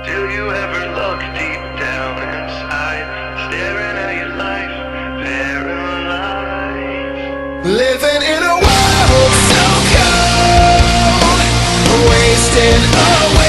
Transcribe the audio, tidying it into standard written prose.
Do you ever look deep down inside, staring at your life, paralyzed? Living in a world so cold, wasting away.